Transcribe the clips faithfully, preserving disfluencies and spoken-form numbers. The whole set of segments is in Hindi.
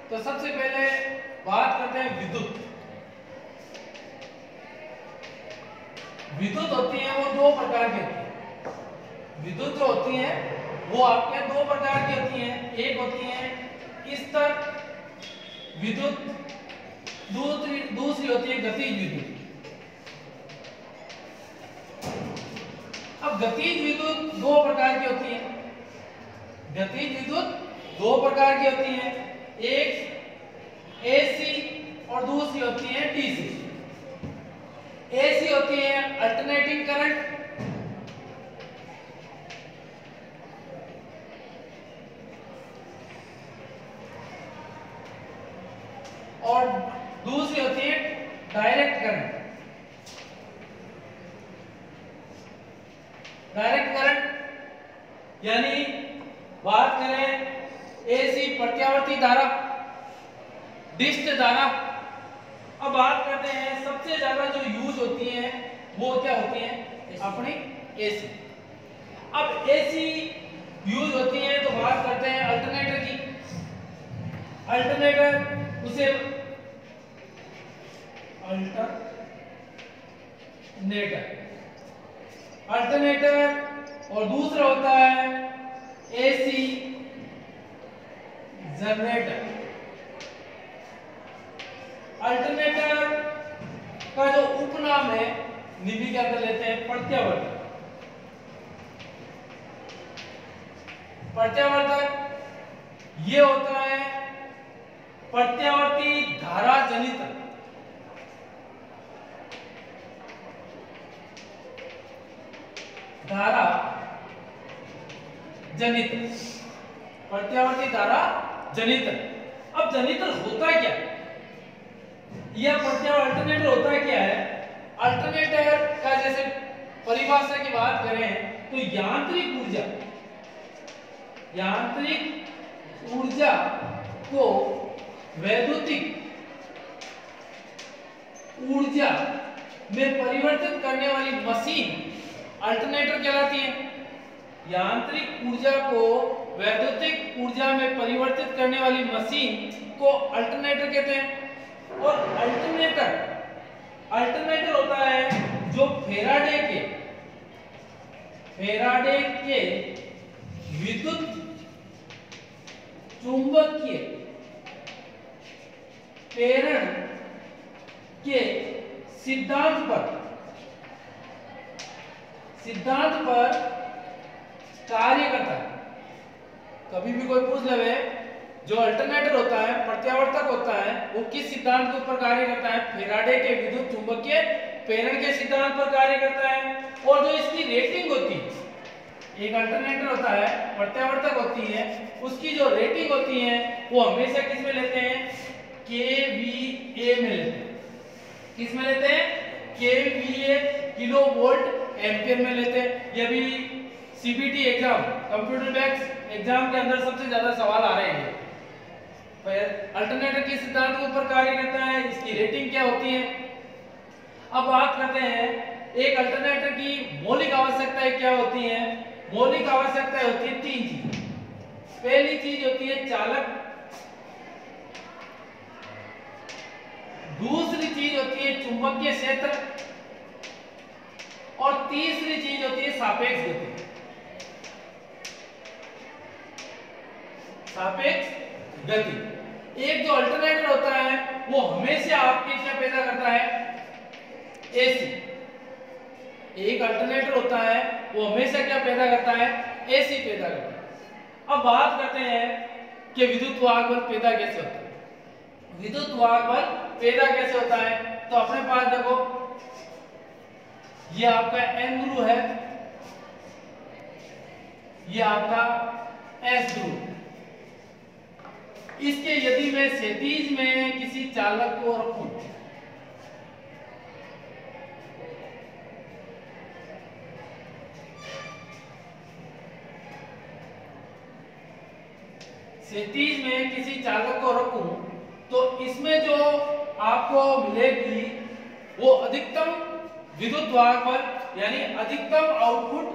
तो सबसे पहले बात करते हैं विद्युत। विद्युत होती है वो दो प्रकार की होती है। विद्युत जो होती है वो आपके दो प्रकार की होती है। एक होती है स्तर विद्युत, दूसरी दूसरी होती है गतिज विद्युत। अब गतिज विद्युत दो प्रकार की होती है। गतिज विद्युत दो प्रकार की होती है, एक एसी और दूसरी होती है डीसी। एसी होती है अल्टरनेटिंग करंट, और दूसरी होती है डायरेक्ट करंट। डायरेक्ट करंट यानी बात करें एसी प्रत्यावर्ती धारा, डिस्ट धारा। अब बात करते हैं सबसे ज्यादा जो यूज होती है वो क्या होती है अपनी एसी। अब एसी यूज होती है तो बात करते हैं अल्टरनेटर की। अल्टरनेटर उसे अल्टरनेटर अल्टरनेटर और दूसरा होता है एसी जनरेटर। अल्टरनेटर का जो उपनाम है निबी के अंदर लेते हैं प्रत्यावर्तक। प्रत्यावर्तक ये होता है प्रत्यावर्ती धारा जनित धारा जनित प्रत्यावर्ती धारा जनित। अब जनित्र होता क्या है? यह प्रत्यावर्ती अल्टरनेटर होता है क्या है? अल्टरनेटर का जैसे परिभाषा की बात करें तो यांत्रिक ऊर्जा यांत्रिक ऊर्जा को वैद्युतिक ऊर्जा में परिवर्तित करने वाली मशीन अल्टरनेटर कहलाती है। यांत्रिक ऊर्जा को वैद्युतिक ऊर्जा में परिवर्तित करने वाली मशीन को अल्टरनेटर कहते हैं। और अल्टरनेटर अल्टरनेटर होता है जो फेराडे के फेराडे के विद्युत चुंबकीय प्रेरण के सिद्धांत पर सिद्धांत पर कार्य करता है। कभी भी कोई पूछ ले जो अल्टरनेटर होता है प्रत्यावर्तक होता है वो किस सिद्धांत के ऊपर कार्य करता है? फेराडे के विद्युत चुंबकीय प्रेरण के सिद्धांत पर कार्य करता है। और जो इसकी रेटिंग होती है, एक अल्टरनेटर होता है प्रत्यावर्तक होती है, उसकी जो रेटिंग होती है वो हमेशा किस में लेते हैं? केवीए में लेते हैं। किस में लेते हैं? केवीए किलो वोल्ट एम्पियर में लेते हैं। ये भी CBT exam computer based exam के अंदर सबसे ज्यादा सवाल आ रहे हैं। अल्टरनेटर के सिद्धांत के ऊपर कार्य करता है, इसकी रेटिंग क्या होती है? अब बात करते हैं एक अल्टरनेटर की मौलिक आवश्यकताएं क्या होती हैं। मौलिक आवश्यकताएं होती है तीन चीज। पहली चीज होती है चालक, दूसरी चीज होती है चुंबकीय क्षेत्र, और तीसरी चीज होती है सापेक्ष गति। सापेक्ष गति। एक जो अल्टरनेटर होता है वो हमेशा आपके क्या पैदा करता है? एसी। एक अल्टरनेटर होता है वो हमेशा क्या पैदा करता है? एसी पैदा करता है। अब बात करते हैं कि विद्युत वाहक बल पैदा कैसे होता है। विद्युत वाहक बल पैदा कैसे होता है? तो अपने पास देखो ये आपका एन ध्रुव है, ये आपका एस ध्रुव। इसके यदि मैं क्षैतिज में किसी चालक को रखूं, क्षैतिज में किसी चालक को रखूं तो इसमें जो आपको मिलेगी वो अधिकतम विद्युत वाहक बल यानी अधिकतम आउटपुट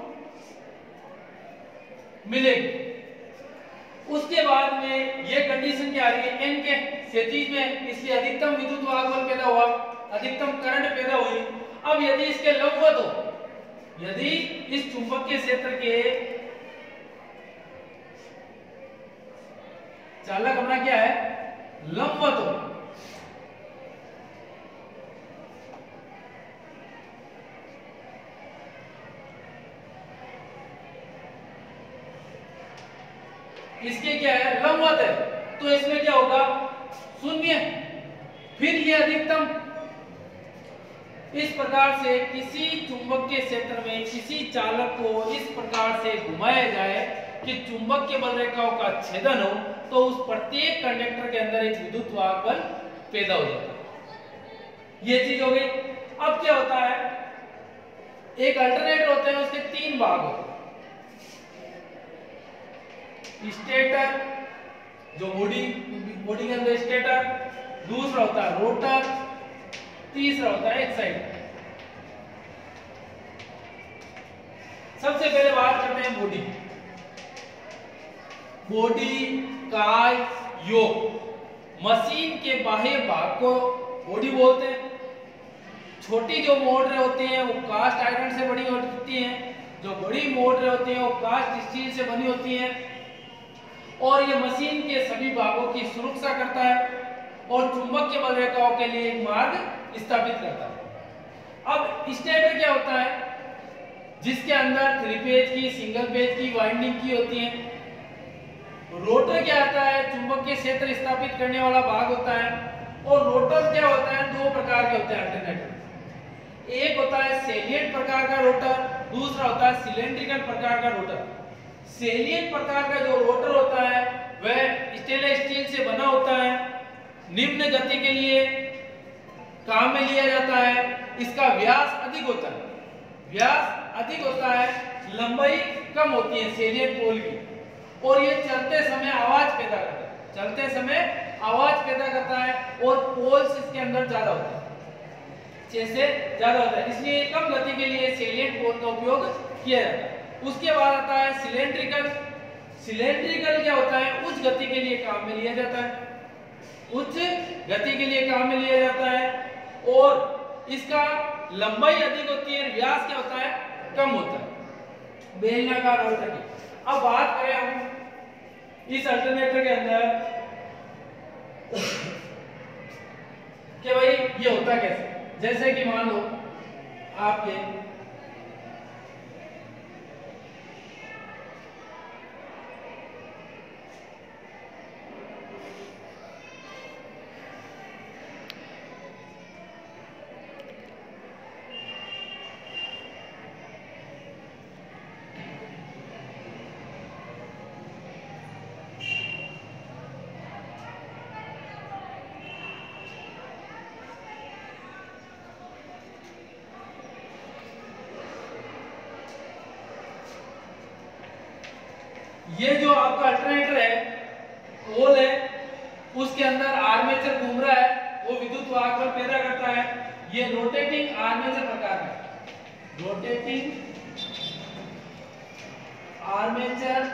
मिलेगी। उसके बाद में ये कंडीशन क्या आ रही है? एन के क्षैतिज में, इसलिए अधिकतम विद्युत वाहक बल पैदा हुआ, अधिकतम करंट पैदा हुई। अब यदि इसके लंबवत हो, यदि इस चुंबकीय क्षेत्र के चालक अपना क्या है, लंबवत हो, इसके क्या है, लंबवत है, तो इसमें क्या होगा, शून्य। फिर ये अधिकतम इस प्रकार से किसी चुंबकीय क्षेत्र में किसी चालक को इस प्रकार से घुमाया जाए कि चुंबकीय बल रेखाओं का छेदन हो, तो उस प्रत्येक कंडक्टर के अंदर एक विद्युत वाहक बल पैदा हो जाता है। ये चीज हो गई। अब क्या होता है, एक अल्टरनेटर होते हैं, उसके तीन भाग होते हैं। स्टेटर, जो बॉडी बॉडी के अंदर स्टेटर, दूसरा होता है रोटर, तीसरा होता है एक साइड। सबसे पहले बात करते हैं बॉडी। बॉडी का योग, मशीन के बाह्य भाग को बॉडी बोलते हैं। छोटी जो मोटरें होती हैं वो कास्ट आयरन से बनी होती हैं, जो बड़ी मोटरें होती हैं वो कास्ट स्टील से बनी होती हैं, और ये मशीन के सभी भागों की सुरक्षा करता है और चुंबकीय बल रेखाओं के लिए एक मार्ग स्थापित करता है। अब स्टेटर क्या होता है, जिसके अंदर थ्री पेज की, सिंगल पेज की वाइंडिंग की होती है। रोटर क्या आता है, चुंबकीय क्षेत्र स्थापित करने वाला भाग होता है। और रोटर क्या होता है, दो प्रकार के होते हैं अल्टरनेटर। एक होता है सेलिएंट प्रकार का रोटर, दूसरा होता है सिलेंड्रिकल प्रकार का रोटर। सेलिएंट प्रकार का जो रोटर होता है वह स्टेनलेस स्टील से बना होता है, निम्न गति के लिए काम में लिया जाता है। इसका व्यास अधिक होता है, व्यास अधिक होता है, लंबाई कम होती है सेलिएंट पोल की, और ये चलते समय आवाज पैदा करता है, चलते समय आवाज पैदा करता है, और पोल्स इसके अंदर ज्यादा होते हैं, छह से ज्यादा होता है, इसलिए कम गति के लिए सेलिएंट पोल का उपयोग किया जाता है। उसके बाद आता है सिलेंड्रिकल। सिलेंड्रिकल क्या होता है, उच्च गति के लिए काम में लिया जाता है, उच्च गति के लिए काम में लिया जाता है, और इसका लंबाई अधिक होती है, व्यास क्या होता है, कम होता है, बेलनाकार रोटर की। अब बात करें हम इस अल्टरनेटर के अंदर कि भाई ये होता कैसे। जैसे कि मान लो आपके ये जो आपका अल्टरनेटर है, पोल है, उसके अंदर आर्मेचर घूम रहा है, वो विद्युत वाहक बल पैदा करता है। ये रोटेटिंग आर्मेचर प्रकार है, रोटेटिंग आर्मेचर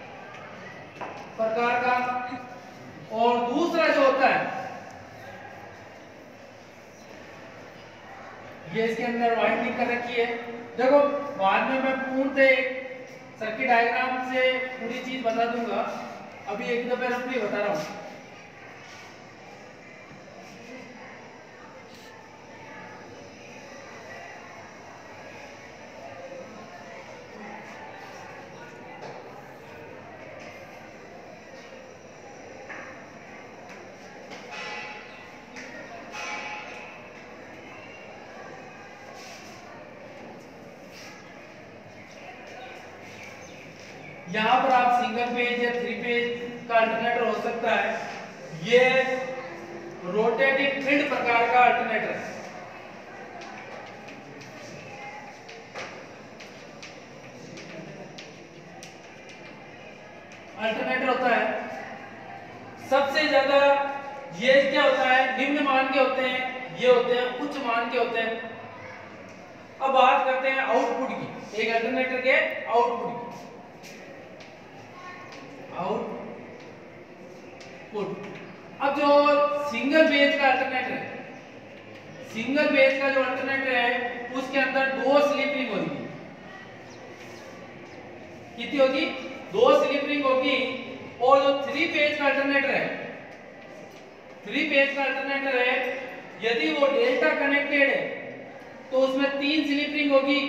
प्रकार का। और दूसरा जो होता है, ये इसके अंदर वाइंडिंग कर रखी है। देखो बाद में मैं पूर्णतः सर्किट डायग्राम से पूरी चीज बता दूंगा, अभी एक दफे रफली बता रहा हूं। यहाँ पर आप सिंगल पेज या थ्री पेज का अल्टरनेटर हो सकता है। ये रोटेटिंग फील्ड प्रकार का अल्टरनेटर है। अल्टरनेटर होता है, सबसे ज्यादा ये क्या होता है, निम्न मान के होते हैं, ये होते हैं उच्च मान के होते हैं। अब बात करते हैं आउटपुट की, एक अल्टरनेटर के आउटपुट की। आउटपुट अब जो सिंगल बेज का अल्टरनेटर है, सिंगल बेज का जो अल्टरनेटर है उसके अंदर दो स्लिप रिंग होगी। कितनी होगी? दो स्लिप रिंग होगी। और जो थ्री फेज का अल्टरनेटर है, थ्री फेज का अल्टरनेटर है, यदि वो डेल्टा कनेक्टेड है तो उसमें तीन स्लिप रिंग होगी,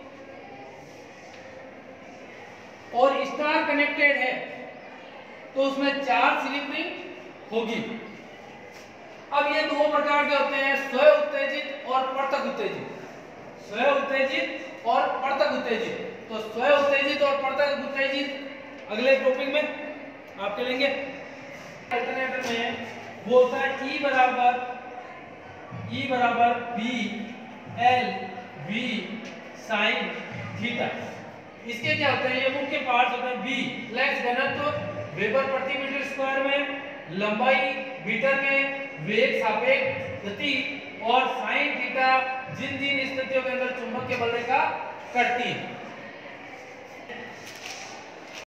और स्टार कनेक्टेड है तो उसमें चार स्लिप रिंग होगी। अब ये दो प्रकार के होते हैं, स्वयं उत्तेजित और पृथक उत्तेजित। स्वयं उत्तेजित और पृथक उत्तेजित। तो स्वयं उत्तेजित और पृथक उत्तेजित अगले टॉपिक में आपके लेंगे। अल्टरनेटर में वो होता है E बराबर E बराबर B L V sine theta. इसके क्या होते हैं? ये मुख्य पार्ट्स होते हैं। बी फ्लक्स घनत्व वेबर प्रति मीटर स्क्वायर में, लंबाई मीटर में, वेग सापेक्ष गति, और साइन थीटा जिन जिन स्थितियों के अंदर चुंबकीय बल रेखा कटती है।